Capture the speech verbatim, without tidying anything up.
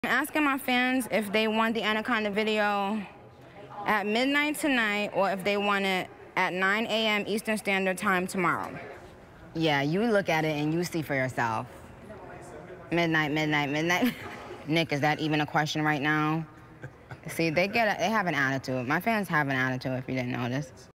I'm asking my fans if they want the Anaconda video at midnight tonight or if they want it at nine A M Eastern Standard Time tomorrow. Yeah, you look at it and you see for yourself. Midnight, midnight, midnight. Nick, is that even a question right now? See, they get a, they have an attitude. My fans have an attitude, if you didn't notice.